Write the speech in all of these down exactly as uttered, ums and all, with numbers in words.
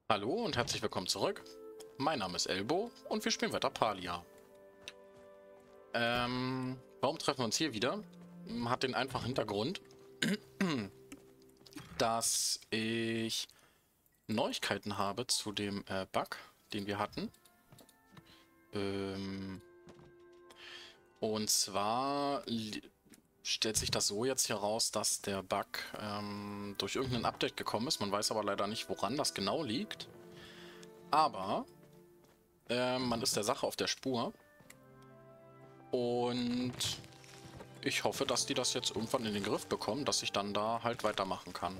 Hallo und herzlich willkommen zurück. Mein Name ist Elbo und wir spielen weiter Palia. Ähm, warum treffen wir uns hier wieder? Hat den einfachen Hintergrund, dass ich Neuigkeiten habe zu dem äh, Bug, den wir hatten. Ähm, und zwar stellt sich das so jetzt heraus, dass der Bug ähm, durch irgendein Update gekommen ist. Man weiß aber leider nicht, woran das genau liegt. Aber äh, man ist der Sache auf der Spur. Und ich hoffe, dass die das jetzt irgendwann in den Griff bekommen, dass ich dann da halt weitermachen kann.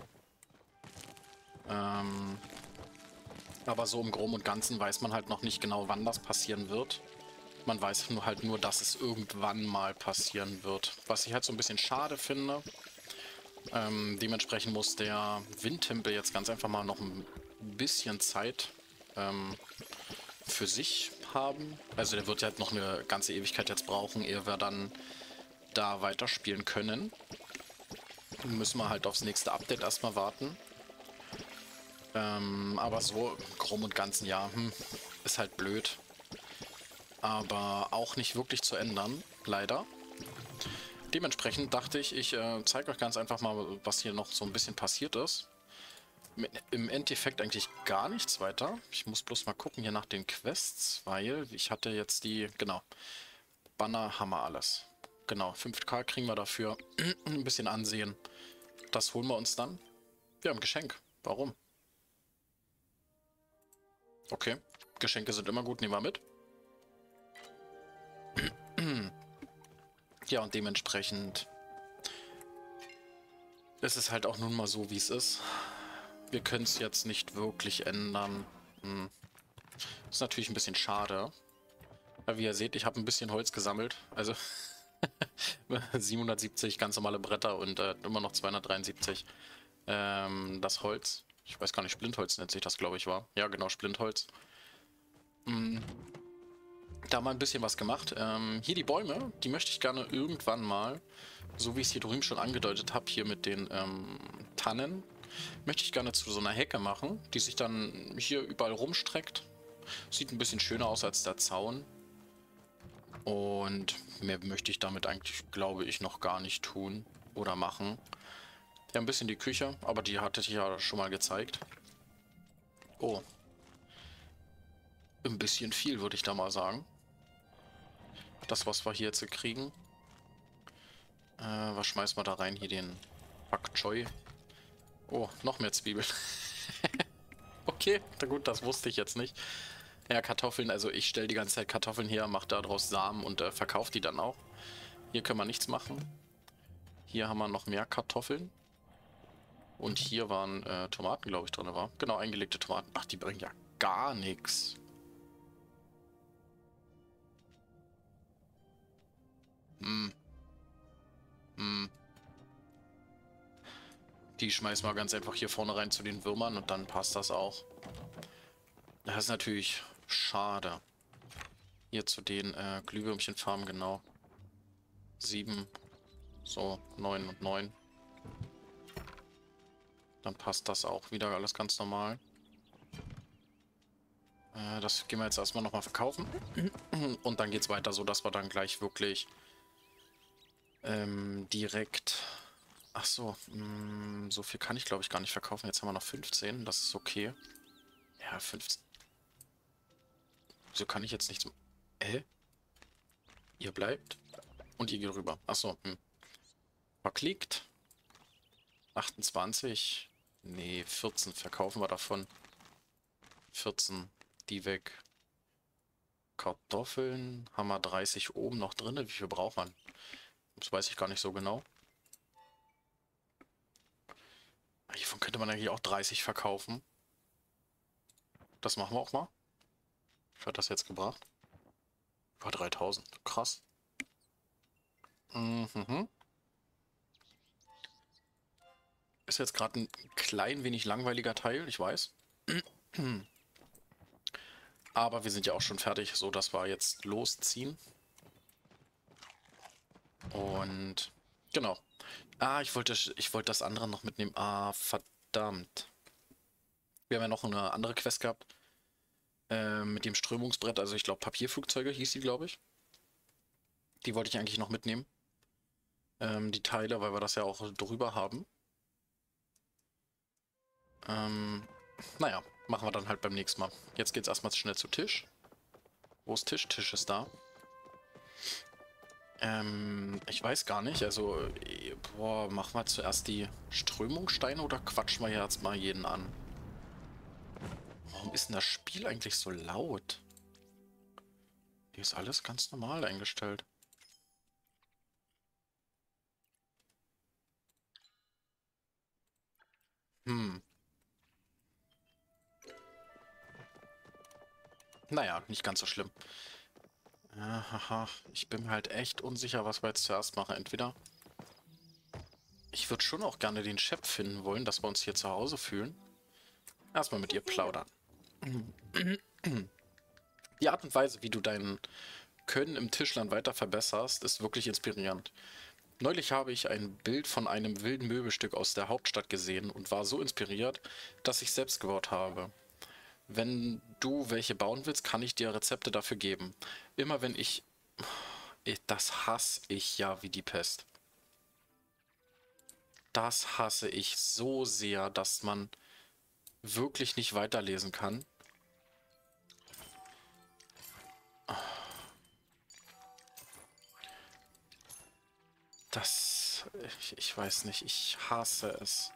Ähm, aber so im Groben und Ganzen weiß man halt noch nicht genau, wann das passieren wird. Man weiß nur halt nur, dass es irgendwann mal passieren wird. Was ich halt so ein bisschen schade finde. Ähm, dementsprechend muss der Windtempel jetzt ganz einfach mal noch ein bisschen Zeit ähm, für sich haben. Also der wird halt noch eine ganze Ewigkeit jetzt brauchen, ehe wir dann da weiterspielen können. Müssen wir halt aufs nächste Update erstmal warten. Ähm, aber so im Groben und Ganzen, ja, hm, ist halt blöd. Aber auch nicht wirklich zu ändern, leider. Dementsprechend dachte ich, ich äh, zeige euch ganz einfach mal, was hier noch so ein bisschen passiert ist. Mit, im Endeffekt eigentlich gar nichts weiter. Ich muss bloß mal gucken hier nach den Quests, weil ich hatte jetzt die, genau, Banner haben wir alles. Genau, fünf K kriegen wir dafür. Ein bisschen Ansehen. Das holen wir uns dann. Wir haben ein Geschenk. Warum? Okay. Geschenke sind immer gut, nehmen wir mit. Ja, und dementsprechend ist es halt auch nun mal so, wie es ist. Wir können es jetzt nicht wirklich ändern. Hm. Ist natürlich ein bisschen schade. Aber wie ihr seht, ich habe ein bisschen Holz gesammelt. Also siebenhundertsiebzig ganz normale Bretter und äh, immer noch zweihundertdreiundsiebzig ähm, das Holz. Ich weiß gar nicht, Splintholz nennt sich das, glaube ich, war. Ja, genau, Splintholz. Hm. Da mal ein bisschen was gemacht. Ähm, hier die Bäume, die möchte ich gerne irgendwann mal, so wie ich es hier drüben schon angedeutet habe, hier mit den ähm, Tannen, möchte ich gerne zu so einer Hecke machen, die sich dann hier überall rumstreckt. Sieht ein bisschen schöner aus als der Zaun. Und mehr möchte ich damit eigentlich, glaube ich, noch gar nicht tun oder machen. Ja, ein bisschen die Küche, aber die hatte ich ja schon mal gezeigt. Oh, ein bisschen viel, würde ich da mal sagen. Das, was wir hier jetzt kriegen. Äh, was schmeißen wir da rein? Hier den Pak Choi. Oh, noch mehr Zwiebeln. Okay, na gut, das wusste ich jetzt nicht. Ja, Kartoffeln, also ich stelle die ganze Zeit Kartoffeln her, mache daraus Samen und äh, verkaufe die dann auch. Hier können wir nichts machen. Hier haben wir noch mehr Kartoffeln. Und hier waren äh, Tomaten, glaube ich, drin, war. Genau, eingelegte Tomaten. Ach, die bringen ja gar nichts. Hm, hm. Die schmeißen wir ganz einfach hier vorne rein zu den Würmern und dann passt das auch. Das ist natürlich schade. Hier zu den äh, Glühwürmchenfarmen, genau. Sieben, so, neun und neun. Dann passt das auch wieder alles ganz normal. Äh, das gehen wir jetzt erstmal nochmal verkaufen. Und dann geht es weiter, so dass wir dann gleich wirklich ähm, direkt... Ach so, mh, so viel kann ich glaube ich gar nicht verkaufen. Jetzt haben wir noch fünfzehn, das ist okay. Ja, fünfzehn. Wieso kann ich jetzt nichts... Hä? Ihr bleibt und ihr geht rüber. Ach so, hm. Verklickt. achtundzwanzig. Nee, vierzehn verkaufen wir davon. vierzehn, die weg. Kartoffeln haben wir dreißig oben noch drin. Wie viel braucht man? Das weiß ich gar nicht so genau. Hiervon könnte man eigentlich auch dreißig verkaufen. Das machen wir auch mal. Was hat das jetzt gebracht? Über dreitausend. Krass. Mhm. Ist jetzt gerade ein klein wenig langweiliger Teil, ich weiß. Aber wir sind ja auch schon fertig, so dass wir jetzt losziehen. Und genau. Ah, ich wollte, ich wollte das andere noch mitnehmen. Ah, verdammt. Wir haben ja noch eine andere Quest gehabt. Äh, mit dem Strömungsbrett, also ich glaube Papierflugzeuge hieß die, glaube ich. Die wollte ich eigentlich noch mitnehmen. Ähm, die Teile, weil wir das ja auch drüber haben. Ähm, naja, machen wir dann halt beim nächsten Mal. Jetzt geht's erstmal schnell zu Tisch. Wo ist Tisch? Tisch ist da. Ähm, ich weiß gar nicht. Also, äh, boah, machen wir zuerst die Strömungssteine oder quatschen wir jetzt mal jeden an? Warum ist denn das Spiel eigentlich so laut? Hier ist alles ganz normal eingestellt. Hm. Naja, nicht ganz so schlimm. Haha, ich bin mir halt echt unsicher, was wir jetzt zuerst machen. Entweder ich würde schon auch gerne den Chef finden wollen, dass wir uns hier zu Hause fühlen. Erstmal mit ihr plaudern. Die Art und Weise, wie du dein Können im Tischlern weiter verbesserst, ist wirklich inspirierend. Neulich habe ich ein Bild von einem wilden Möbelstück aus der Hauptstadt gesehen und war so inspiriert, dass ich selbst gebaut habe. Wenn du welche bauen willst, kann ich dir Rezepte dafür geben. Immer wenn ich... Das hasse ich ja wie die Pest. Das hasse ich so sehr, dass man wirklich nicht weiterlesen kann. Das... Ich, ich weiß nicht, ich hasse es.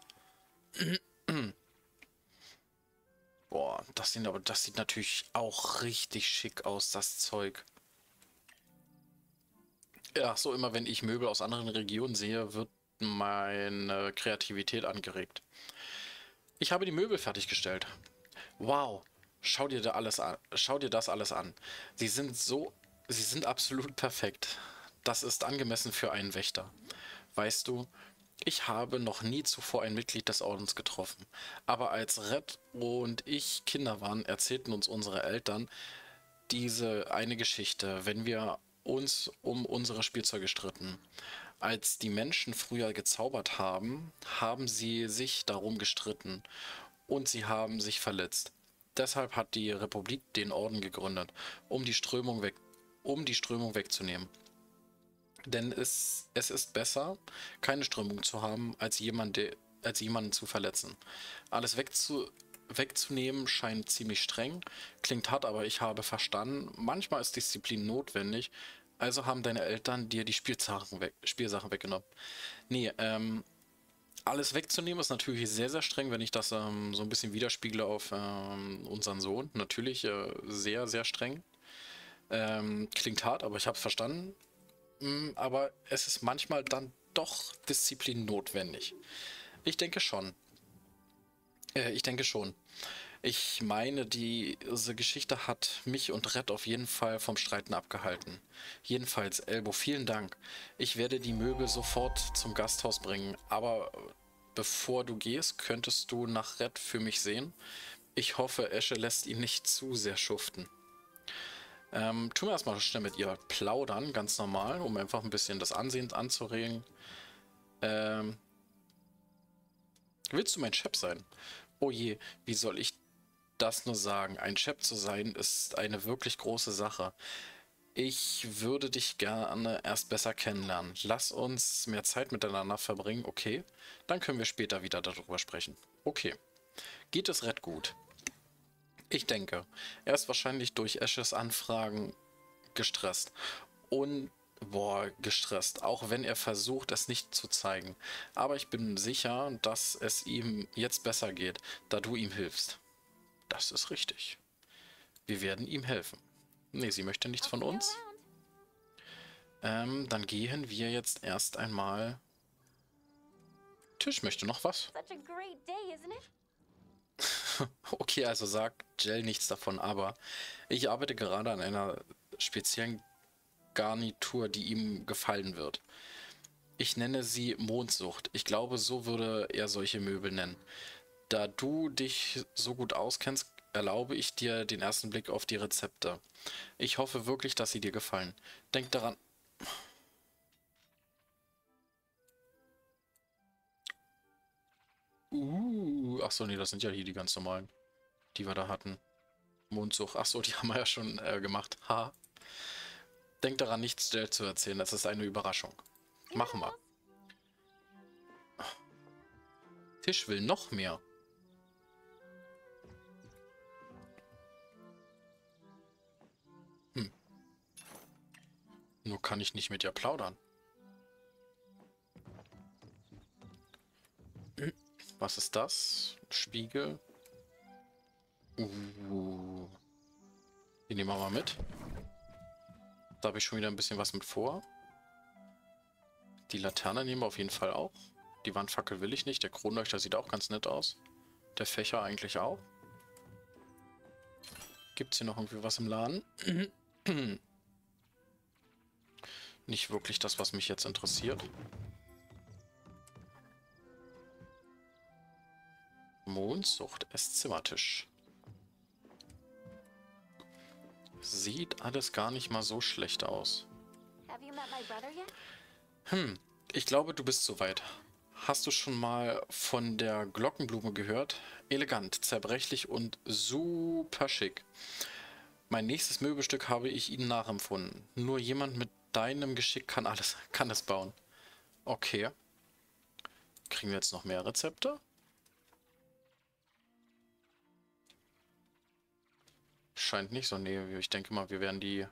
Boah, das sieht aber, das sieht natürlich auch richtig schick aus, das Zeug. Ja, so immer wenn ich Möbel aus anderen Regionen sehe, wird meine Kreativität angeregt. Ich habe die Möbel fertiggestellt. Wow, schau dir da alles an. Schau dir das alles an. Sie sind so, sie sind absolut perfekt. Das ist angemessen für einen Wächter. Weißt du, ich habe noch nie zuvor ein Mitglied des Ordens getroffen. Aber als Red und ich Kinder waren, erzählten uns unsere Eltern diese eine Geschichte, wenn wir uns um unsere Spielzeuge stritten. Als die Menschen früher gezaubert haben, haben sie sich darum gestritten und sie haben sich verletzt. Deshalb hat die Republik den Orden gegründet, um die Strömung weg, um die Strömung wegzunehmen. Denn es, es ist besser, keine Strömung zu haben, als, jemand, als jemanden zu verletzen. Alles wegzu, wegzunehmen scheint ziemlich streng, klingt hart, aber ich habe verstanden, manchmal ist Disziplin notwendig, also haben deine Eltern dir die Spielsachen, weg, Spielsachen weggenommen. Nee, ähm, alles wegzunehmen ist natürlich sehr, sehr streng, wenn ich das ähm, so ein bisschen widerspiegle auf ähm, unseren Sohn. Natürlich äh, sehr, sehr streng. Ähm, klingt hart, aber ich habe es verstanden. Mm, aber es ist manchmal dann doch Disziplin notwendig. Ich denke schon. Äh, ich denke schon. Ich meine, diese Geschichte hat mich und Red auf jeden Fall vom Streiten abgehalten. Jedenfalls, Elbo, vielen Dank. Ich werde die Möbel sofort zum Gasthaus bringen, aber bevor du gehst, könntest du nach Red für mich sehen. Ich hoffe, Esche lässt ihn nicht zu sehr schuften. Ähm, tun wir erstmal schnell mit ihr plaudern, ganz normal, um einfach ein bisschen das Ansehen anzuregen. Ähm, willst du mein Chef sein? Oh je, wie soll ich das nur sagen? Ein Chef zu sein ist eine wirklich große Sache. Ich würde dich gerne erst besser kennenlernen. Lass uns mehr Zeit miteinander verbringen, okay? Dann können wir später wieder darüber sprechen. Okay. Geht es Red gut? Ich denke. Er ist wahrscheinlich durch Ashes Anfragen gestresst. Und, boah, gestresst. Auch wenn er versucht, es nicht zu zeigen. Aber ich bin sicher, dass es ihm jetzt besser geht, da du ihm hilfst. Das ist richtig. Wir werden ihm helfen. Nee, sie möchte nichts von uns. Ähm, dann gehen wir jetzt erst einmal... Tisch möchte noch was. Okay, also sagt Jell nichts davon, aber ich arbeite gerade an einer speziellen Garnitur, die ihm gefallen wird. Ich nenne sie Mondsucht. Ich glaube, so würde er solche Möbel nennen. Da du dich so gut auskennst, erlaube ich dir den ersten Blick auf die Rezepte. Ich hoffe wirklich, dass sie dir gefallen. Denk daran... Uh, ach so, nee, das sind ja hier die ganz normalen. die wir da hatten. Mondsucht. Achso, die haben wir ja schon äh, gemacht. Ha. Denk daran, nichts schnell zu erzählen. Das ist eine Überraschung. Machen wir. Tisch will noch mehr. Hm. Nur kann ich nicht mit ihr plaudern. Hm. Was ist das? Spiegel. Uh. Die nehmen wir mal mit. Da habe ich schon wieder ein bisschen was mit vor. Die Laterne nehmen wir auf jeden Fall auch. Die Wandfackel will ich nicht. Der Kronleuchter sieht auch ganz nett aus. Der Fächer eigentlich auch. Gibt es hier noch irgendwie was im Laden? Nicht wirklich das, was mich jetzt interessiert. Mondsucht, Esszimmertisch. Sieht alles gar nicht mal so schlecht aus. Hm, ich glaube, du bist soweit. Hast du schon mal von der Glockenblume gehört? Elegant, zerbrechlich und super schick. Mein nächstes Möbelstück habe ich ihnen nachempfunden. Nur jemand mit deinem Geschick kann alles, kann es bauen. Okay. Kriegen wir jetzt noch mehr Rezepte? Scheint nicht so. Nee, ich denke mal, wir werden die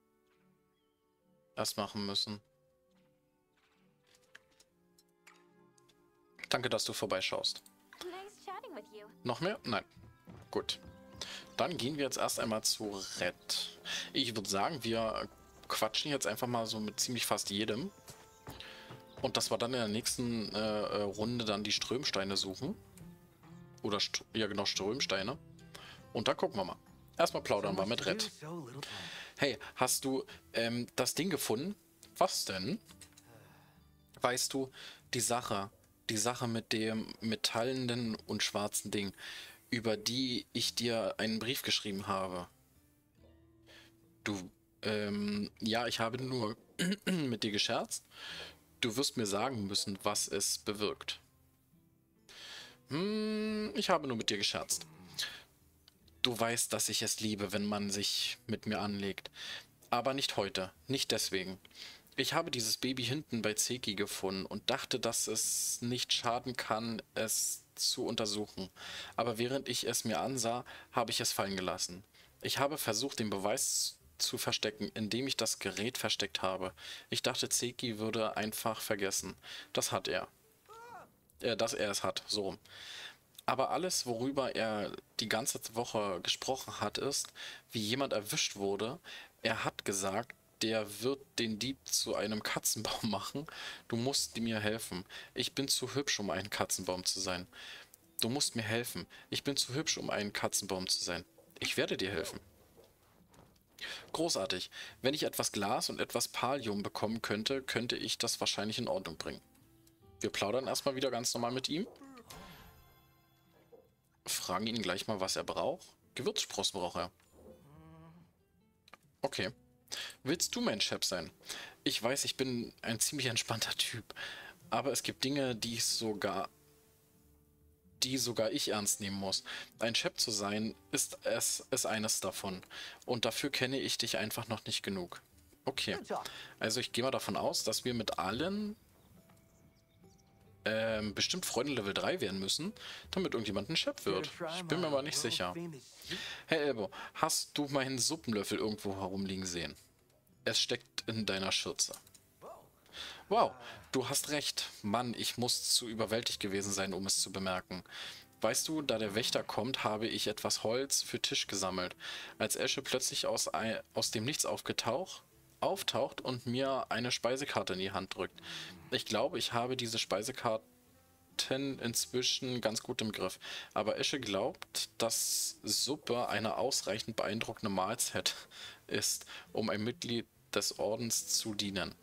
erst machen müssen. Danke, dass du vorbeischaust. Noch mehr? Nein. Gut. Dann gehen wir jetzt erst einmal zu Red. Ich würde sagen, wir quatschen jetzt einfach mal so mit ziemlich fast jedem. Und dass wir dann in der nächsten äh, Runde dann die Strömsteine suchen. Oder, St ja genau, Strömsteine. Und dann gucken wir mal. Erstmal plaudern wir mit Red. Hey, hast du ähm, das Ding gefunden? Was denn? Weißt du, die Sache, die Sache mit dem metallenen und schwarzen Ding, über die ich dir einen Brief geschrieben habe. Du, ähm, ja, ich habe nur mit dir gescherzt. Du wirst mir sagen müssen, was es bewirkt. Hm, ich habe nur mit dir gescherzt. Du weißt, dass ich es liebe, wenn man sich mit mir anlegt. Aber nicht heute, nicht deswegen. Ich habe dieses Baby hinten bei Zeki gefunden und dachte, dass es nicht schaden kann, es zu untersuchen. Aber während ich es mir ansah, habe ich es fallen gelassen. Ich habe versucht, den Beweis zu verstecken, indem ich das Gerät versteckt habe. Ich dachte, Zeki würde einfach vergessen. Das hat er. Äh, dass er es hat, so rum. Aber alles, worüber er die ganze Woche gesprochen hat, ist, wie jemand erwischt wurde. Er hat gesagt, der wird den Dieb zu einem Katzenbaum machen. Du musst mir helfen. Ich bin zu hübsch, um ein Katzenbaum zu sein. Du musst mir helfen. Ich bin zu hübsch, um ein Katzenbaum zu sein. Ich werde dir helfen. Großartig. Wenn ich etwas Glas und etwas Pallium bekommen könnte, könnte ich das wahrscheinlich in Ordnung bringen. Wir plaudern erstmal wieder ganz normal mit ihm. Fragen ihn gleich mal, was er braucht. Gewürzsprossen braucht er. Okay. Willst du mein Chef sein? Ich weiß, ich bin ein ziemlich entspannter Typ. Aber es gibt Dinge, die ich sogar... die sogar ich ernst nehmen muss. Ein Chef zu sein, ist es ist eines davon. Und dafür kenne ich dich einfach noch nicht genug. Okay. Also ich gehe mal davon aus, dass wir mit allen ähm, bestimmt Freunde Level drei werden müssen, damit irgendjemand ein Chef wird. Ich bin mir aber nicht sicher. Hey Elbow, hast du meinen Suppenlöffel irgendwo herumliegen sehen? Es steckt in deiner Schürze. Wow, du hast recht. Mann, ich muss zu überwältigt gewesen sein, um es zu bemerken. Weißt du, da der Wächter kommt, habe ich etwas Holz für Tisch gesammelt. Als Esche plötzlich aus, ein, aus dem Nichts aufgetaucht, auftaucht und mir eine Speisekarte in die Hand drückt. Ich glaube, ich habe diese Speisekarten inzwischen ganz gut im Griff. Aber Esche glaubt, dass Suppe eine ausreichend beeindruckende Mahlzeit ist, um ein Mitglied des Ordens zu dienen.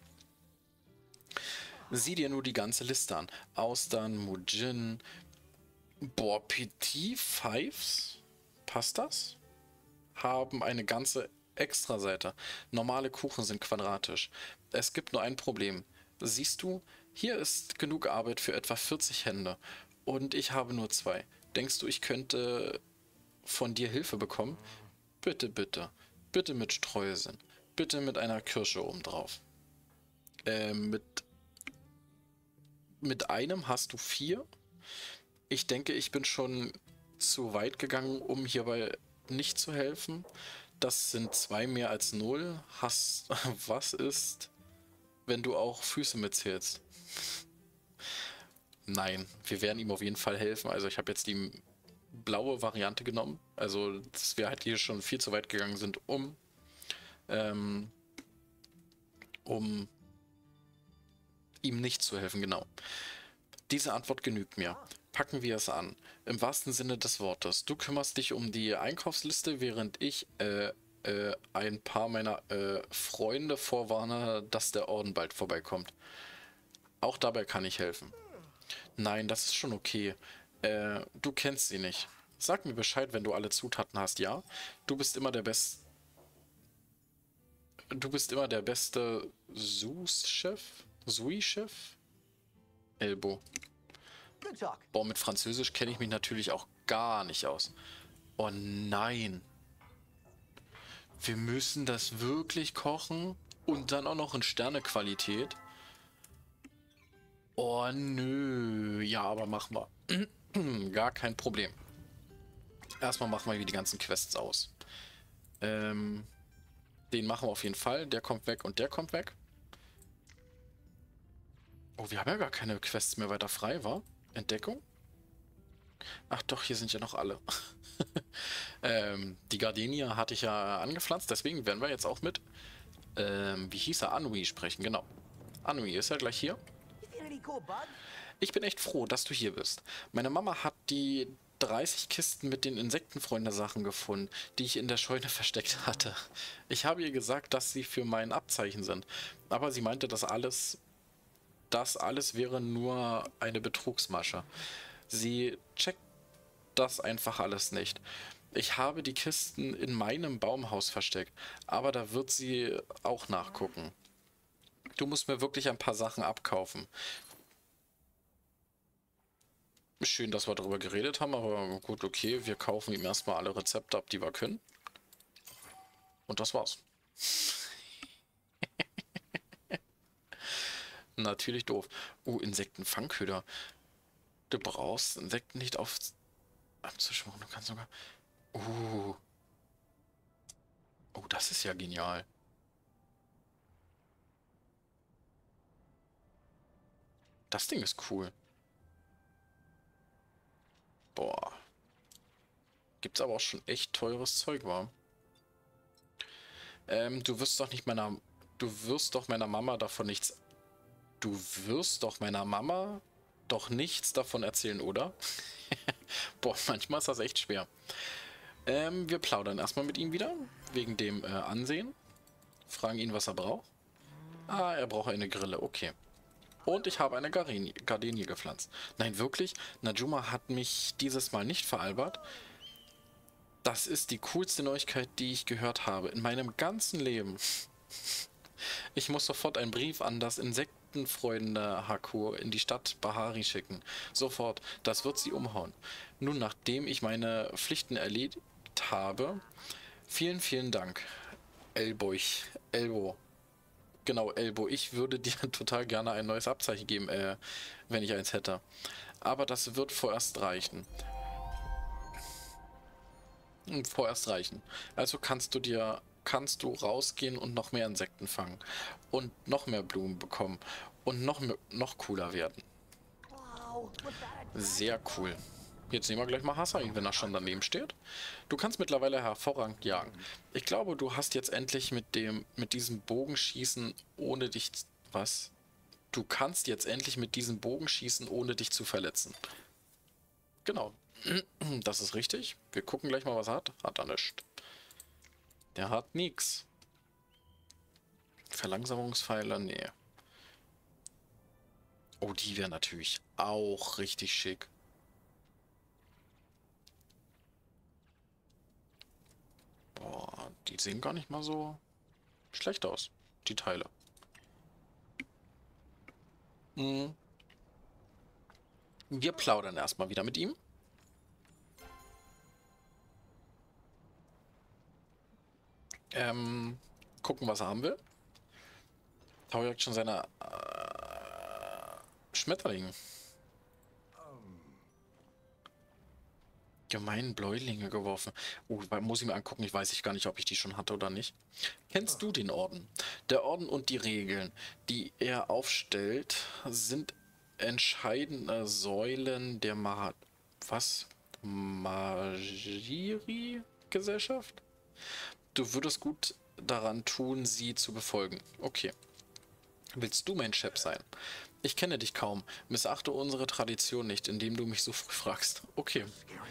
Sieh dir nur die ganze Liste an. Austern, Mujin, boah, Petit Fives, passt das? Haben eine ganze Extraseite. Normale Kuchen sind quadratisch. Es gibt nur ein Problem. Siehst du, hier ist genug Arbeit für etwa vierzig Hände. Und ich habe nur zwei. Denkst du, ich könnte von dir Hilfe bekommen, bitte, bitte, bitte mit Streusel. Bitte mit einer Kirsche obendrauf. Äh, mit, mit einem hast du vier. Ich denke, ich bin schon zu weit gegangen, um hierbei nicht zu helfen. Das sind zwei mehr als null. Hast, was ist, wenn du auch Füße mitzählst? Nein, wir werden ihm auf jeden Fall helfen. Also ich habe jetzt die blaue Variante genommen. Also dass wir halt hier schon viel zu weit gegangen sind, um ähm, um ihm nicht zu helfen, genau. Diese Antwort genügt mir. Packen wir es an. Im wahrsten Sinne des Wortes. Du kümmerst dich um die Einkaufsliste, während ich äh, äh, ein paar meiner äh, Freunde vorwarne, dass der Orden bald vorbeikommt. Auch dabei kann ich helfen. Nein, das ist schon okay. Äh, du kennst sie nicht. Sag mir Bescheid, wenn du alle Zutaten hast, ja? Du bist immer der Beste. Du bist immer der beste Sous-Chef? Sous-Chef? Elbow. Boah, mit Französisch kenne ich mich natürlich auch gar nicht aus. Oh nein. Wir müssen das wirklich kochen und dann auch noch in Sternequalität. Oh nö. Ja, aber machen wir. Gar kein Problem. Erstmal machen wir hier die ganzen Quests aus. Ähm, den machen wir auf jeden Fall. Der kommt weg und der kommt weg. Oh, wir haben ja gar keine Quests mehr weiter frei, wa? Entdeckung? Ach doch, hier sind ja noch alle. ähm, die Gardenia hatte ich ja angepflanzt, deswegen werden wir jetzt auch mit, ähm, wie hieß er, Anui sprechen, genau. Anui ist ja gleich hier. Ich bin echt froh, dass du hier bist. Meine Mama hat die dreißig Kisten mit den Insektenfreunde-Sachen gefunden, die ich in der Scheune versteckt hatte. Ich habe ihr gesagt, dass sie für mein Abzeichen sind, aber sie meinte, dass alles, das alles wäre nur eine Betrugsmasche. Sie checkt das einfach alles nicht. Ich habe die Kisten in meinem Baumhaus versteckt, aber da wird sie auch nachgucken. Du musst mir wirklich ein paar Sachen abkaufen. Schön, dass wir darüber geredet haben, aber gut, okay, wir kaufen ihm erstmal alle Rezepte ab, die wir können. Und das war's. Natürlich doof. Uh, Insektenfangköder. Du brauchst Insekten nicht auf abzuschwören. Du kannst sogar... Uh. Oh, das ist ja genial. Das Ding ist cool. Boah. Gibt's aber auch schon echt teures Zeug, war. Ähm, du wirst doch nicht meiner... Du wirst doch meiner Mama davon nichts... Du wirst doch meiner Mama doch nichts davon erzählen, oder? Boah, manchmal ist das echt schwer. Ähm, wir plaudern erstmal mit ihm wieder, wegen dem äh, Ansehen. Fragen ihn, was er braucht. Ah, er braucht eine Grille, okay. Und ich habe eine Gardenie, Gardenie gepflanzt. Nein, wirklich? Najuma hat mich dieses Mal nicht veralbert. Das ist die coolste Neuigkeit, die ich gehört habe in meinem ganzen Leben. Ich muss sofort einen Brief an das Insektenfreunde Hakur in die Stadt Bahari schicken. Sofort, das wird sie umhauen. Nun, nachdem ich meine Pflichten erledigt habe, vielen, vielen Dank. Elbow, Elbow. Genau, Elbow. Ich würde dir total gerne ein neues Abzeichen geben, äh, wenn ich eins hätte. Aber das wird vorerst reichen. Hm, Vorerst reichen. Also kannst du dir, kannst du rausgehen und noch mehr Insekten fangen. Und noch mehr Blumen bekommen. Und noch, mehr- noch cooler werden. Sehr cool. Jetzt nehmen wir gleich mal Hassan, wenn er schon daneben steht. Du kannst mittlerweile hervorragend jagen. Ich glaube, du hast jetzt endlich mit dem, mit diesem Bogenschießen ohne dich... Was? Du kannst jetzt endlich mit diesem Bogenschießen ohne dich zu verletzen. Genau. Das ist richtig. Wir gucken gleich mal, was er hat. Hat er nicht. Der hat nix. Verlangsamungspfeiler, nee. Oh, die wäre natürlich auch richtig schick. Boah, die sehen gar nicht mal so schlecht aus, die Teile. Hm. Wir plaudern erstmal wieder mit ihm. Ähm, gucken, was er haben will. Tau jagt schon seine äh, Schmetterlinge. Gemeinen Bläulinge geworfen. Oh, muss ich mir angucken. Ich weiß ich gar nicht, ob ich die schon hatte oder nicht. Kennst du den Orden? Der Orden und die Regeln, die er aufstellt, sind entscheidende Säulen der Ma was? Magiri-Gesellschaft? Du würdest gut daran tun, sie zu befolgen. Okay. Willst du mein Chef sein? Ich kenne dich kaum. Missachte unsere Tradition nicht, indem du mich so früh fragst. Okay.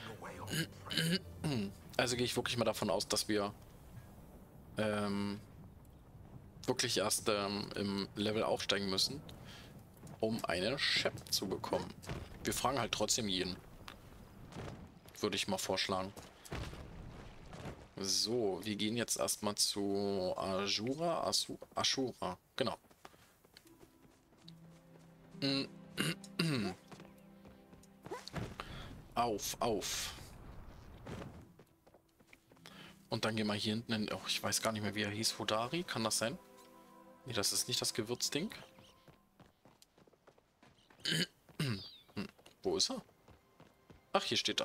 Also gehe ich wirklich mal davon aus, dass wir ähm, wirklich erst ähm, im Level aufsteigen müssen, um eine Chef zu bekommen. Wir fragen halt trotzdem jeden. Würde ich mal vorschlagen. So, wir gehen jetzt erstmal zu Ashura. Asu, Ashura, genau. Auf, auf. Und dann gehen wir hier hinten in... Oh, ich weiß gar nicht mehr, wie er hieß. Hodari, kann das sein? Nee, das ist nicht das Gewürzding. Hm, wo ist er? Ach, hier steht er.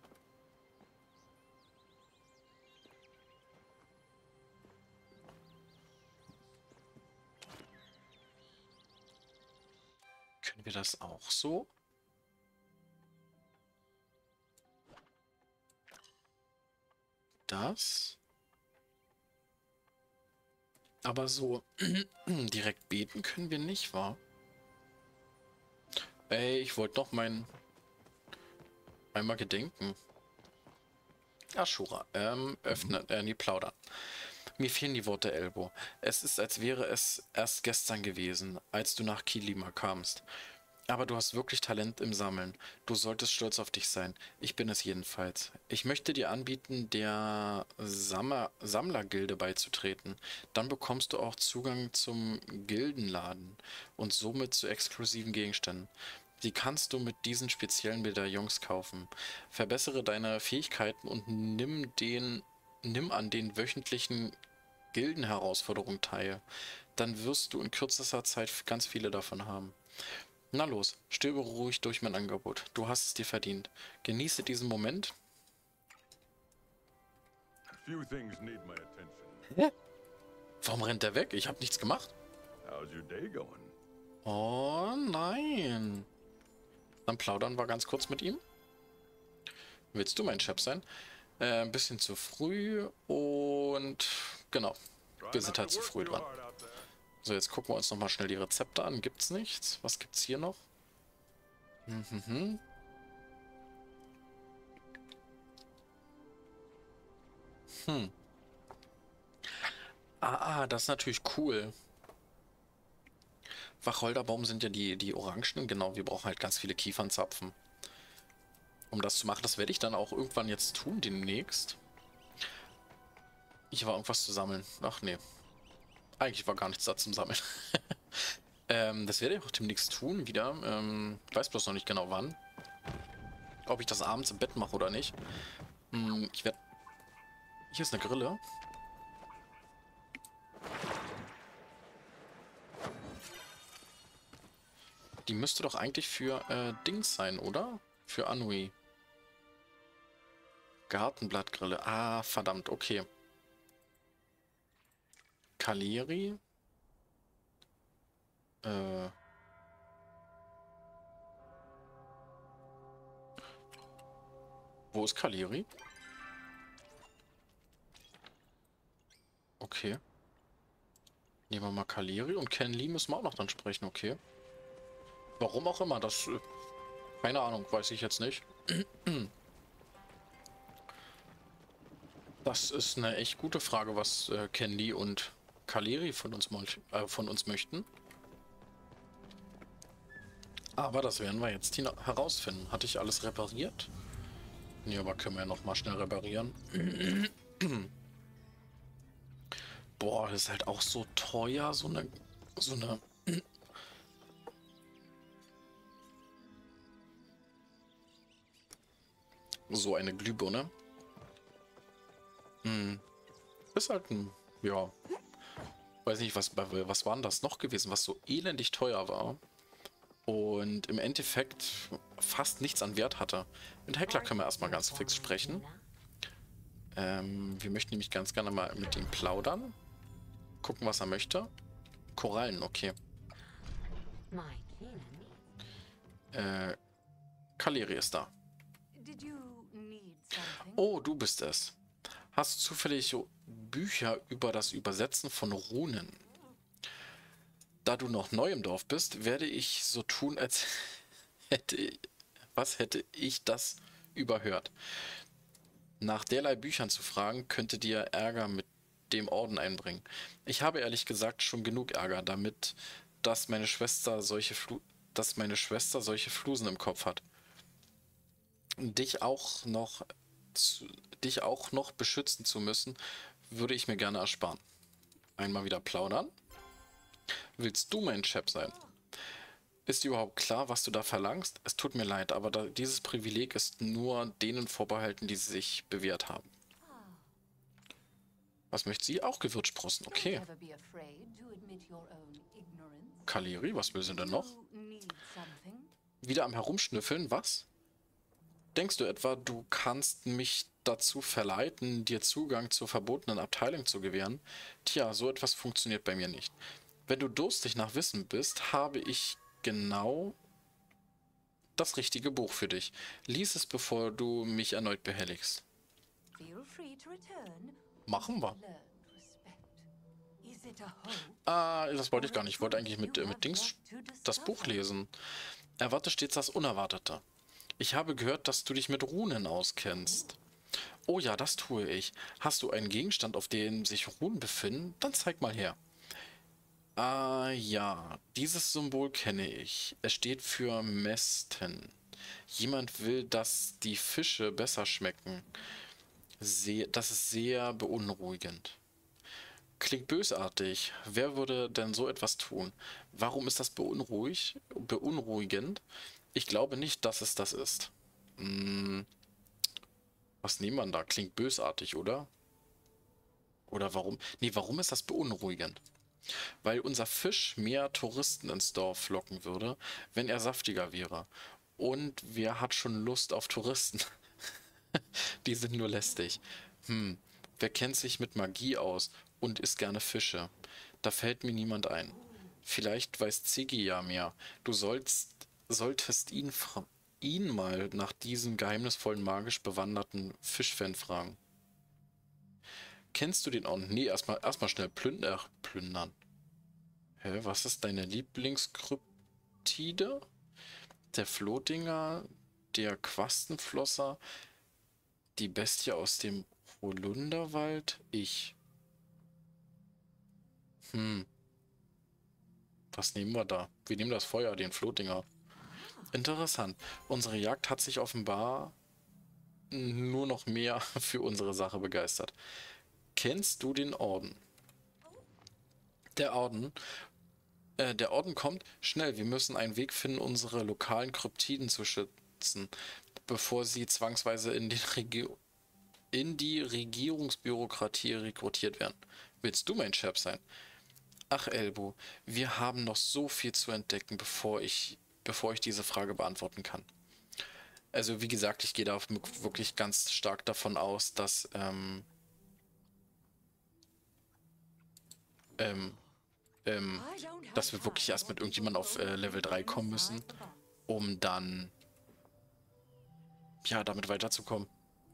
Können wir das auch so? Das? Aber so direkt beten können wir nicht, wa? Ey, ich wollte doch mein... einmal gedenken. Ashura, ähm, öffnen, äh, nee, plaudern. Mir fehlen die Worte, Elbo. Es ist, als wäre es erst gestern gewesen, als du nach Kilima kamst. Aber du hast wirklich Talent im Sammeln. Du solltest stolz auf dich sein. Ich bin es jedenfalls. Ich möchte dir anbieten, der Sammler Sammlergilde beizutreten. Dann bekommst du auch Zugang zum Gildenladen und somit zu exklusiven Gegenständen. Die kannst du mit diesen speziellen Medaillons kaufen. Verbessere deine Fähigkeiten und nimm den, nimm an den wöchentlichen Gildenherausforderungen teil. Dann wirst du in kürzester Zeit ganz viele davon haben. Na los, stöbe ruhig durch mein Angebot. Du hast es dir verdient. Genieße diesen Moment. Few things need my attention. Hä? Warum rennt er weg? Ich habe nichts gemacht. How's your day going? Oh nein. Dann plaudern wir ganz kurz mit ihm. Willst du mein Chef sein? Äh, ein bisschen zu früh und genau. Wir sind halt zu früh dran. So, jetzt gucken wir uns nochmal schnell die Rezepte an. Gibt's nichts? Was gibt's hier noch? Mhm. Hm. Ah, ah, das ist natürlich cool. Wacholderbaum sind ja die, die Orangen. Genau, wir brauchen halt ganz viele Kiefernzapfen. Um das zu machen, das werde ich dann auch irgendwann jetzt tun, demnächst. Ich war irgendwas zu sammeln. Ach nee. Eigentlich war gar nichts da zum Sammeln. ähm, das werde ich auch demnächst tun wieder. Ähm, weiß bloß noch nicht genau wann. Ob ich das abends im Bett mache oder nicht. Hm, ich werde... Hier ist eine Grille. Die müsste doch eigentlich für äh, Dings sein, oder? Für Anui. Gartenblattgrille. Ah, verdammt, okay. Kaleri. Äh. Wo ist Kaleri? Okay. Nehmen wir mal Kaleri und Ken Lee müssen wir auch noch dann sprechen, okay. Warum auch immer, das... Äh, keine Ahnung, weiß ich jetzt nicht. Das ist eine echt gute Frage, was äh, Ken Lee und Kaleri von uns, äh, von uns möchten. Aber das werden wir jetzt herausfinden. Hatte ich alles repariert? Nee, aber können wir ja noch mal schnell reparieren. Boah, das ist halt auch so teuer, so eine... So eine... So eine Glühbirne. Hm. Ist halt ein Ja. Weiß nicht, was, was war denn das noch gewesen, was so elendig teuer war und im Endeffekt fast nichts an Wert hatte. Mit Heckler können wir erstmal ganz fix sprechen. Ähm, wir möchten nämlich ganz gerne mal mit ihm plaudern. Gucken, was er möchte. Korallen, okay. Äh, Kaleri ist da. Oh, du bist es. Hast du zufällig Bücher über das Übersetzen von Runen? Da du noch neu im Dorf bist, werde ich so tun, als hätte, was hätte ich das überhört. Nach derlei Büchern zu fragen, könnte dir Ärger mit dem Orden einbringen. Ich habe ehrlich gesagt schon genug Ärger damit, dass meine Schwester solche Flu dass meine Schwester solche Flusen im Kopf hat. Dich auch noch zu, dich auch noch beschützen zu müssen, würde ich mir gerne ersparen. Einmal wieder plaudern. Willst du mein Chef sein? Ist dir überhaupt klar, was du da verlangst? Es tut mir leid, aber da, dieses Privileg ist nur denen vorbehalten, die sich bewährt haben. Was möchte sie? Auch Gewürzsprossen, okay. Kaleri, was will sie denn noch? Wieder am Herumschnüffeln, was? Denkst du etwa, du kannst mich dazu verleiten, dir Zugang zur verbotenen Abteilung zu gewähren? Tja, so etwas funktioniert bei mir nicht. Wenn du durstig nach Wissen bist, habe ich genau das richtige Buch für dich. Lies es, bevor du mich erneut behelligst. Machen wir. Ah, das wollte ich gar nicht. Ich wollte eigentlich mit, mit Dings das Buch lesen. Erwarte stets das Unerwartete. Ich habe gehört, dass du dich mit Runen auskennst. Oh ja, das tue ich. Hast du einen Gegenstand, auf dem sich Runen befinden? Dann zeig mal her. Ah ja, dieses Symbol kenne ich. Es steht für Mästen. Jemand will, dass die Fische besser schmecken. Sehr, das ist sehr beunruhigend. Klingt bösartig. Wer würde denn so etwas tun? Warum ist das beunruhig, beunruhigend? Ich glaube nicht, dass es das ist. Hm, was nehmen wir da? Klingt bösartig, oder? Oder warum? Nee, warum ist das beunruhigend? Weil unser Fisch mehr Touristen ins Dorf locken würde, wenn er saftiger wäre. Und wer hat schon Lust auf Touristen? Die sind nur lästig. Hm, wer kennt sich mit Magie aus und isst gerne Fische? Da fällt mir niemand ein. Vielleicht weiß Ziggy ja mehr. Du sollst, solltest ihn, ihn mal nach diesem geheimnisvollen, magisch bewanderten Fischfan fragen. Kennst du den auch? Nee, erstmal erstmal schnell plünder, plündern. Hä, was ist deine Lieblingskryptide? Der Flotinger, der Quastenflosser, die Bestie aus dem Holunderwald, ich. Hm, was nehmen wir da? Wir nehmen das Feuer, den Flotinger. Interessant. Unsere Jagd hat sich offenbar nur noch mehr für unsere Sache begeistert. Kennst du den Orden? Der Orden? Äh, der Orden kommt. Schnell, wir müssen einen Weg finden, unsere lokalen Kryptiden zu schützen, bevor sie zwangsweise in, den Regi in die Regierungsbürokratie rekrutiert werden. Willst du mein Chef sein? Ach, Elbo, wir haben noch so viel zu entdecken, bevor ich, bevor ich diese Frage beantworten kann. Also, wie gesagt, ich gehe da wirklich ganz stark davon aus, dass, ähm, ähm, ähm, dass wir wirklich erst mit irgendjemandem auf äh, Level drei kommen müssen, um dann, ja, damit weiterzukommen.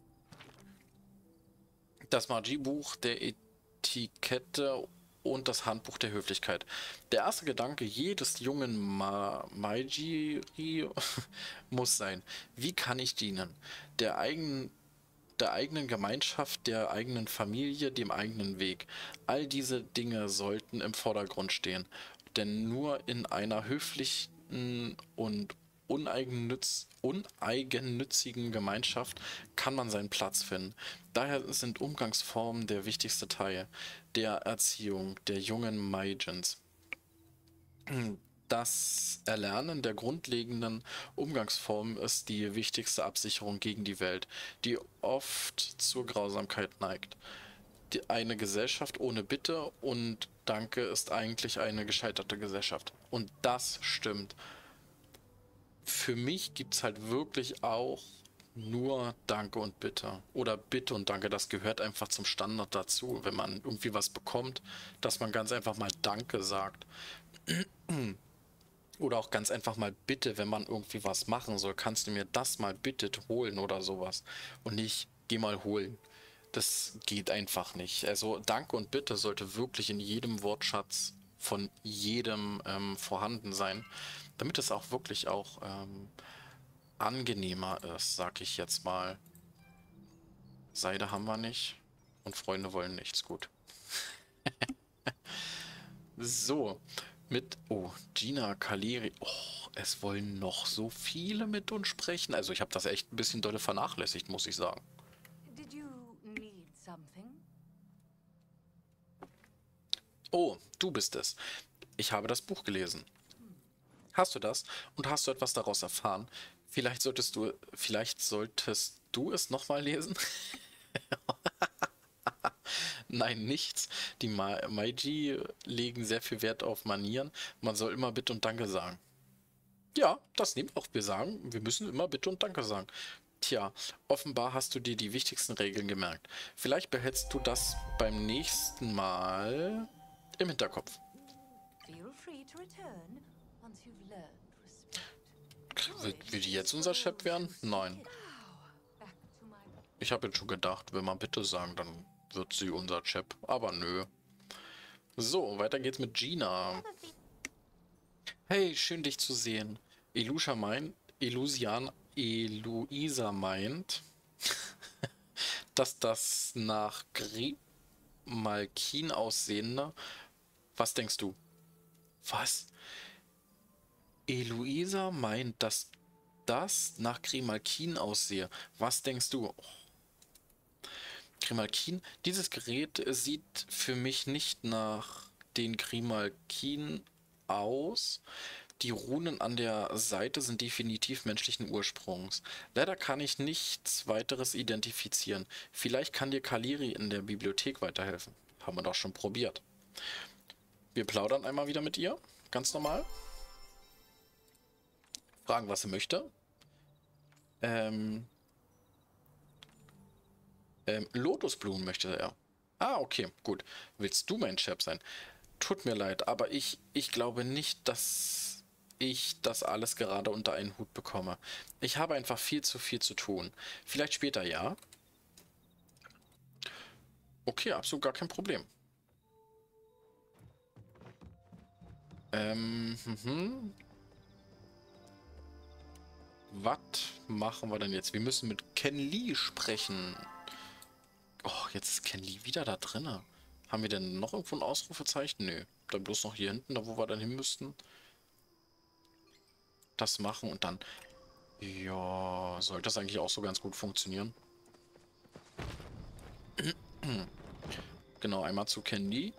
Das Magie-Buch der Etikette und das Handbuch der Höflichkeit. Der erste Gedanke jedes jungen Ma Maigiri muss sein: Wie kann ich dienen? Der eigenen, der eigenen Gemeinschaft, der eigenen Familie, dem eigenen Weg. All diese Dinge sollten im Vordergrund stehen, denn nur in einer höflichen und uneigennütz, uneigennützigen Gemeinschaft kann man seinen Platz finden. Daher sind Umgangsformen der wichtigste Teil der Erziehung der jungen Maigens. Das Erlernen der grundlegenden Umgangsformen ist die wichtigste Absicherung gegen die Welt, die oft zur Grausamkeit neigt. die, eine Gesellschaft ohne Bitte und Danke ist eigentlich eine gescheiterte Gesellschaft. Und das stimmt. Für mich gibt es halt wirklich auch nur Danke und Bitte. Oder Bitte und Danke, das gehört einfach zum Standard dazu. Wenn man irgendwie was bekommt, dass man ganz einfach mal Danke sagt. Oder auch ganz einfach mal Bitte, wenn man irgendwie was machen soll. Kannst du mir das mal bitte holen oder sowas. Und nicht, geh mal holen. Das geht einfach nicht. Also Danke und Bitte sollte wirklich in jedem Wortschatz von jedem ähm, vorhanden sein, damit es auch wirklich auch ähm, angenehmer ist, sag ich jetzt mal. Seide haben wir nicht und Freunde wollen nichts. Gut. So, mit... Oh, Gina Kaleri. Oh, es wollen noch so viele mit uns sprechen. Also ich habe das echt ein bisschen dolle vernachlässigt, muss ich sagen. Did you need something? Oh, du bist es. Ich habe das Buch gelesen. Hast du das? Und hast du etwas daraus erfahren? Vielleicht solltest du, vielleicht solltest du es nochmal lesen? Nein, nichts. Die Ma Meiji legen sehr viel Wert auf Manieren. Man soll immer Bitte und Danke sagen. Ja, das nehmen auch wir sagen. Wir müssen immer Bitte und Danke sagen. Tja, offenbar hast du dir die wichtigsten Regeln gemerkt. Vielleicht behältst du das beim nächsten Mal im Hinterkopf. Feel free to return once you've learned respect. Wird, wird die jetzt unser Chef werden? Nein. Back to my Ich habe jetzt schon gedacht, wenn wir Bitte sagen, dann wird sie unser Chef. Aber nö. So, weiter geht's mit Gina. Hey, schön dich zu sehen. Elusha meint, Elusian, Eluisa meint, dass das nach Grimalkin aussehende... Was denkst du? Was? Eluisa meint, dass das nach Grimalkin aussehe. Was denkst du? Oh. Grimalkin, dieses Gerät sieht für mich nicht nach den Grimalkin aus. Die Runen an der Seite sind definitiv menschlichen Ursprungs. Leider kann ich nichts weiteres identifizieren. Vielleicht kann dir Kaleri in der Bibliothek weiterhelfen. Haben wir doch schon probiert. Wir plaudern einmal wieder mit ihr. Ganz normal. Fragen, was sie möchte. Ähm... Ähm, Lotusblumen möchte er. Ah, okay, gut. Willst du mein Chef sein? Tut mir leid, aber ich, ich glaube nicht, dass ich das alles gerade unter einen Hut bekomme. Ich habe einfach viel zu viel zu tun. Vielleicht später, ja? Okay, absolut gar kein Problem. Ähm, mhm. Was machen wir denn jetzt? Wir müssen mit Ken Lee sprechen. Oh, jetzt ist Ken Lee wieder da drin. Haben wir denn noch irgendwo ein Ausrufezeichen? Nö. Dann bloß noch hier hinten, da wo wir dann hin müssten. Das machen und dann... Ja, sollte das eigentlich auch so ganz gut funktionieren. Genau, einmal zu Ken Lee.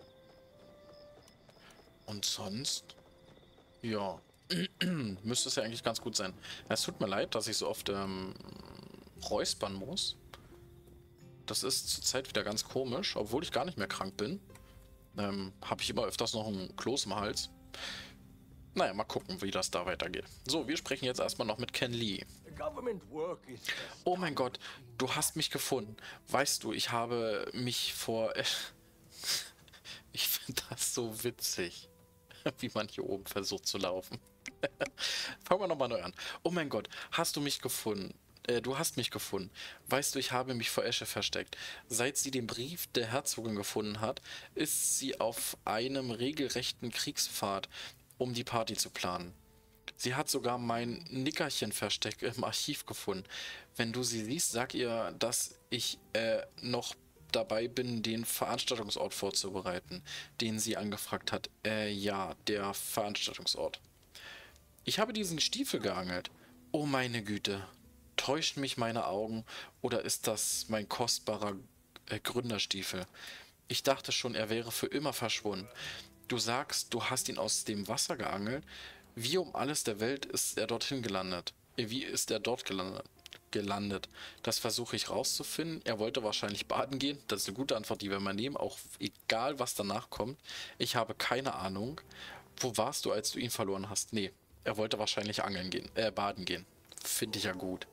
Und sonst... Ja. Müsste es ja eigentlich ganz gut sein. Es tut mir leid, dass ich so oft ähm, räuspern muss. Das ist zurzeit wieder ganz komisch, obwohl ich gar nicht mehr krank bin. Ähm, habe ich immer öfters noch ein Kloß im Hals. Naja, mal gucken, wie das da weitergeht. So, wir sprechen jetzt erstmal noch mit Ken Lee. Oh mein Gott, du hast mich gefunden. Weißt du, ich habe mich vor... Ich finde das so witzig, wie man hier oben versucht zu laufen. Fangen wir nochmal neu an. Oh mein Gott, hast du mich gefunden? Äh, du hast mich gefunden. Weißt du, ich habe mich vor Esche versteckt. Seit sie den Brief der Herzogin gefunden hat, ist sie auf einem regelrechten Kriegspfad, um die Party zu planen. Sie hat sogar mein Nickerchen-Versteck im Archiv gefunden. Wenn du sie siehst, sag ihr, dass ich äh, noch dabei bin, den Veranstaltungsort vorzubereiten, den sie angefragt hat. Äh, ja, der Veranstaltungsort. Ich habe diesen Stiefel geangelt. Oh meine Güte. Täuschten mich meine Augen oder ist das mein kostbarer äh, Gründerstiefel? Ich dachte schon, er wäre für immer verschwunden. Du sagst, du hast ihn aus dem Wasser geangelt. Wie um alles der Welt ist er dorthin gelandet? Äh, Wie ist er dort gelandet? gelandet? Das versuche ich rauszufinden. Er wollte wahrscheinlich baden gehen. Das ist eine gute Antwort, die wir mal nehmen, auch egal, was danach kommt. Ich habe keine Ahnung. Wo warst du, als du ihn verloren hast? Nee, er wollte wahrscheinlich angeln gehen, äh, baden gehen. Finde ich ja gut.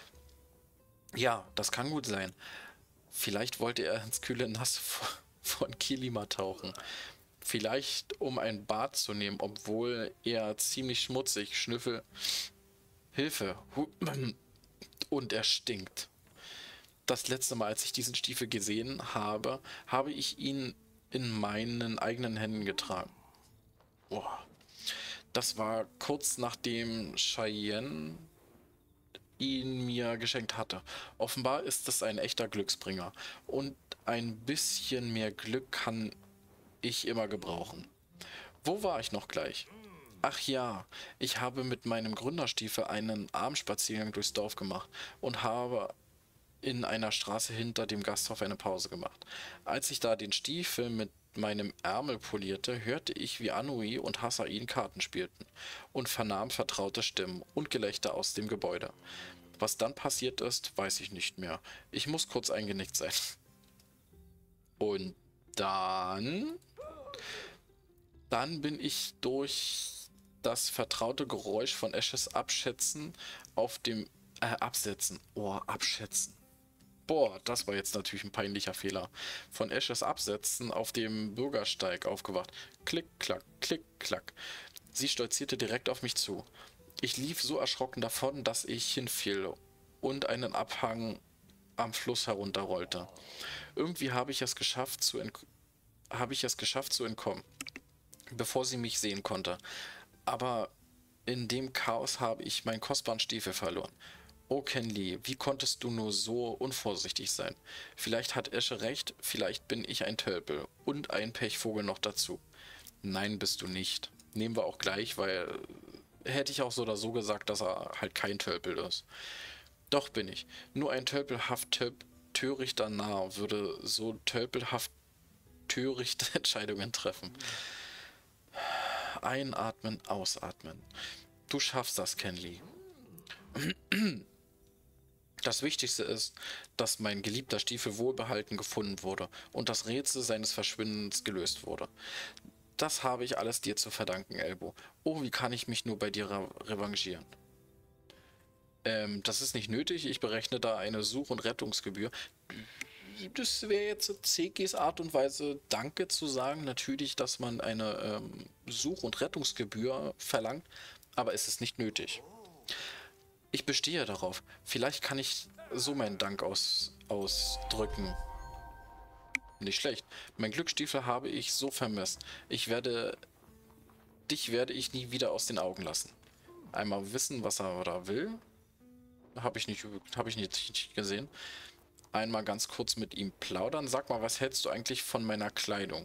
Ja, das kann gut sein. Vielleicht wollte er ins kühle Nass von Kilima tauchen. Vielleicht um ein Bad zu nehmen, obwohl er ziemlich schmutzig, Schnüffel, Hilfe, und er stinkt. Das letzte Mal, als ich diesen Stiefel gesehen habe, habe ich ihn in meinen eigenen Händen getragen. Boah. Das war kurz nachdem Cheyenne ihn mir geschenkt hatte. Offenbar ist es ein echter Glücksbringer. Und ein bisschen mehr Glück kann ich immer gebrauchen. Wo war ich noch gleich? Ach ja, ich habe mit meinem Gründerstiefel einen Abendspaziergang durchs Dorf gemacht und habe in einer Straße hinter dem Gasthof eine Pause gemacht. Als ich da den Stiefel mit meinem Ärmel polierte, hörte ich, wie Anui und Hassain Karten spielten und vernahm vertraute Stimmen und Gelächter aus dem Gebäude. Was dann passiert ist, weiß ich nicht mehr. Ich muss kurz eingenickt sein. Und dann... Dann bin ich durch das vertraute Geräusch von Ashes Abschätzen auf dem... Äh, Absetzen. Oh, Abschätzen. Boah, das war jetzt natürlich ein peinlicher Fehler. Von Ashes Absetzen auf dem Bürgersteig aufgewacht. Klick, klack, klick, klack. Sie stolzierte direkt auf mich zu. Ich lief so erschrocken davon, dass ich hinfiel und einen Abhang am Fluss herunterrollte. Irgendwie habe ich es geschafft zu ent- habe ich es geschafft zu entkommen, bevor sie mich sehen konnte. Aber in dem Chaos habe ich meinen kostbaren Stiefel verloren. Oh, Kenli, wie konntest du nur so unvorsichtig sein? Vielleicht hat Esche recht, vielleicht bin ich ein Tölpel und ein Pechvogel noch dazu. Nein, bist du nicht. Nehmen wir auch gleich, weil hätte ich auch so oder so gesagt, dass er halt kein Tölpel ist. Doch bin ich. Nur ein tölpelhaft töp törichter Narr würde so tölpelhaft törichte Entscheidungen treffen. Einatmen, ausatmen. Du schaffst das, Kenli. Das Wichtigste ist, dass mein geliebter Stiefel wohlbehalten gefunden wurde und das Rätsel seines Verschwindens gelöst wurde. Das habe ich alles dir zu verdanken, Elbo. Oh, wie kann ich mich nur bei dir re revanchieren? Ähm, das ist nicht nötig. Ich berechne da eine Such- und Rettungsgebühr. Das wäre jetzt C Gs Art und Weise, Danke zu sagen. Natürlich, dass man eine ähm, Such- und Rettungsgebühr verlangt, aber es ist nicht nötig. Ich bestehe darauf. Vielleicht kann ich so meinen Dank aus, ausdrücken. Nicht schlecht. Mein Glücksstiefel habe ich so vermisst. Ich werde... Dich werde ich nie wieder aus den Augen lassen. Einmal wissen, was er da will. Habe ich nicht, habe ich nicht, nicht gesehen. Einmal ganz kurz mit ihm plaudern. Sag mal, was hältst du eigentlich von meiner Kleidung?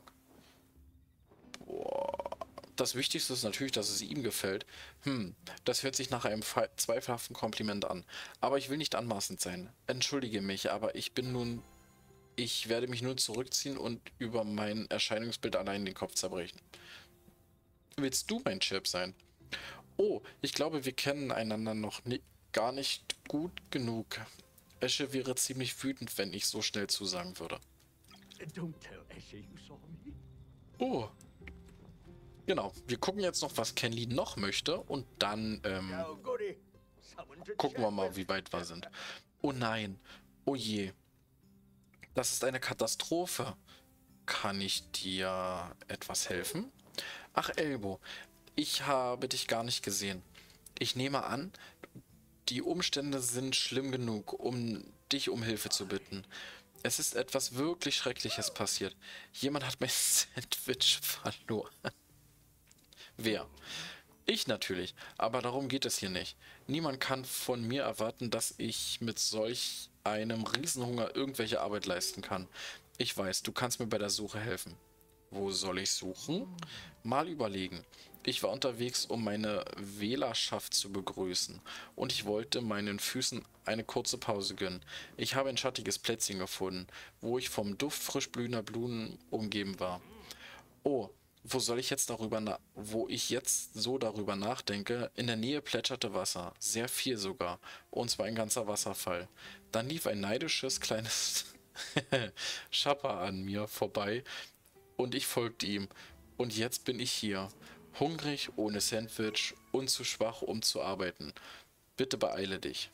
Boah. Das Wichtigste ist natürlich, dass es ihm gefällt. Hm, das hört sich nach einem zweifelhaften Kompliment an. Aber ich will nicht anmaßend sein. Entschuldige mich, aber ich bin nun... Ich werde mich nun zurückziehen und über mein Erscheinungsbild allein den Kopf zerbrechen. Willst du mein Chip sein? Oh, ich glaube, wir kennen einander noch ni gar nicht gut genug. Esche wäre ziemlich wütend, wenn ich so schnell zusagen würde. Don't tell Esche you saw me. Oh. Genau, wir gucken jetzt noch, was Kenli noch möchte und dann ähm, Oh, goody. Someone to gucken wir chat mal, with. wie weit wir sind. Oh nein, oh je. Das ist eine Katastrophe. Kann ich dir etwas helfen? Ach, Elbo, ich habe dich gar nicht gesehen. Ich nehme an, die Umstände sind schlimm genug, um dich um Hilfe zu bitten. Es ist etwas wirklich Schreckliches passiert. Jemand hat mein Sandwich verloren. Wer? Ich natürlich, aber darum geht es hier nicht. Niemand kann von mir erwarten, dass ich mit solch einem Riesenhunger irgendwelche Arbeit leisten kann. Ich weiß, du kannst mir bei der Suche helfen. Wo soll ich suchen? Mal überlegen. Ich war unterwegs, um meine Wählerschaft zu begrüßen, und ich wollte meinen Füßen eine kurze Pause gönnen. Ich habe ein schattiges Plätzchen gefunden, wo ich vom Duft frisch blühender Blumen umgeben war. Oh, wo soll ich jetzt darüber na wo ich jetzt so darüber nachdenke, in der Nähe plätscherte Wasser, sehr viel sogar, und zwar ein ganzer Wasserfall. Dann lief ein neidisches kleines Schapper an mir vorbei und ich folgte ihm. Und jetzt bin ich hier, hungrig, ohne Sandwich und zu schwach, um zu arbeiten. Bitte beeile dich.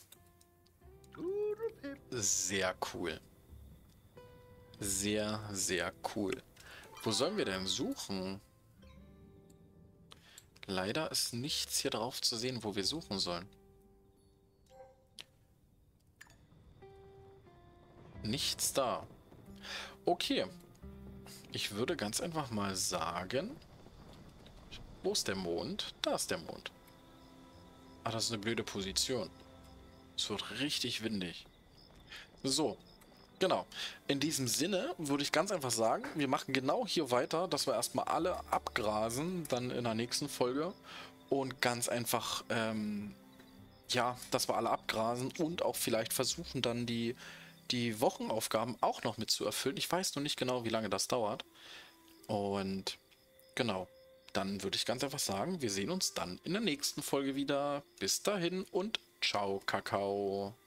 Sehr cool. Sehr, sehr cool. Wo sollen wir denn suchen? Leider ist nichts hier drauf zu sehen, wo wir suchen sollen. Nichts da. Okay. Ich würde ganz einfach mal sagen... Wo ist der Mond? Da ist der Mond. Ah, das ist eine blöde Position. Es wird richtig windig. So. Genau. In diesem Sinne würde ich ganz einfach sagen, wir machen genau hier weiter, dass wir erstmal alle abgrasen, dann in der nächsten Folge. Und ganz einfach, ähm, ja, dass wir alle abgrasen und auch vielleicht versuchen, dann die, die Wochenaufgaben auch noch mit zu erfüllen. Ich weiß noch nicht genau, wie lange das dauert. Und genau, dann würde ich ganz einfach sagen, wir sehen uns dann in der nächsten Folge wieder. Bis dahin und ciao, Kakao.